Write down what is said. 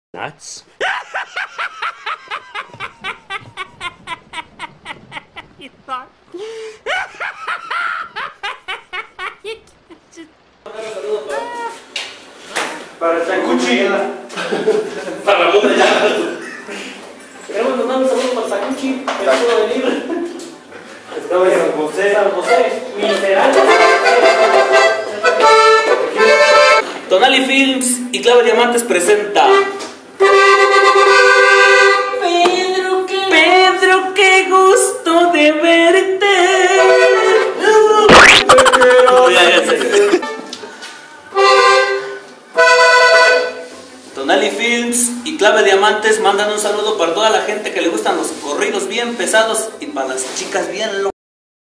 Nuts. Para el Tacuchi. Para la boda ya. Queremos mandar un saludo para el Tacuchi. Que no pudo venir. Estaba en San José. San José. Mineral. Tonali Films y Clave Diamantes presenta Pedro, qué gusto de verte. Tonali Films y Clave Diamantes mandan un saludo para toda la gente que le gustan los corridos bien pesados y para las chicas bien locas.